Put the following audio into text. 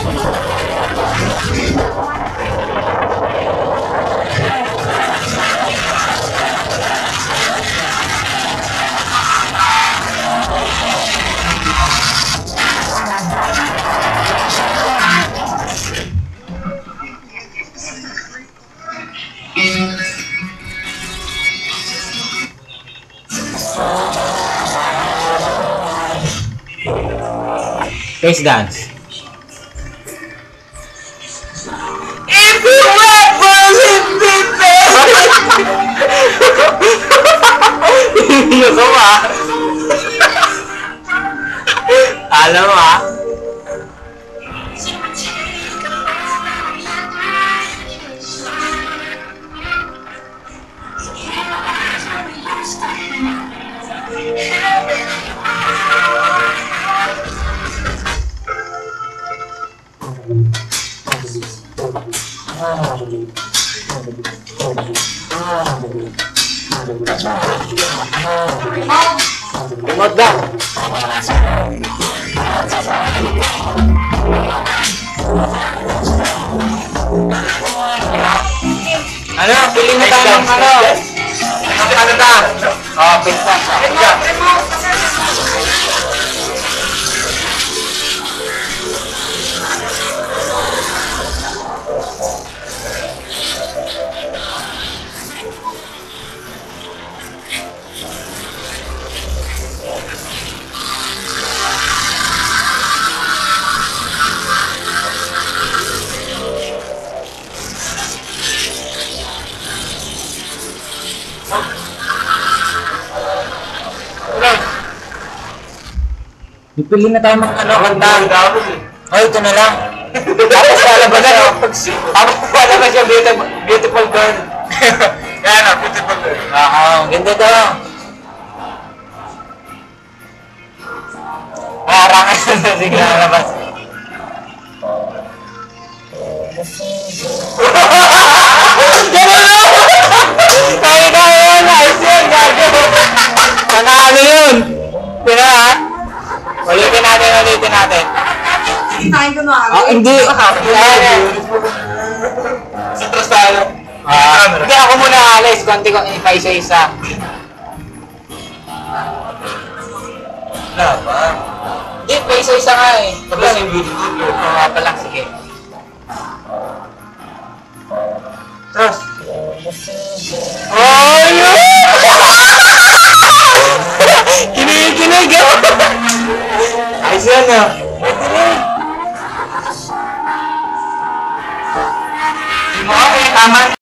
Face dance. If you ever leave me, Hindi ko ba? Alam mo ah. Tumot daw. Ano? Pili na tayo ng ano? Ano ta? Oh, pizza. Pipili na tayo mga ano, kanta. Ay, ito na lang. Tapos lalabas siya. Tapos lalabas siya, beautiful girl. Yan na, beautiful girl. Ganda to. Harangan na sigla lalabas. Kaya na yun, ayos yun, gago. Panalo yun. Tira ha? Ulitin natin. Kain ko na. Hindi. Sa trust tayo. Hindi, ako muna alis. Konti ko isa-isa. Wala ba? Hindi, pa isa-isa nga eh. Tapos yung beautiful girl. Oo nga pala, sige. Trust. Oh, yun! Kinikilig eh! Ayos yan ah. Yung mga tama.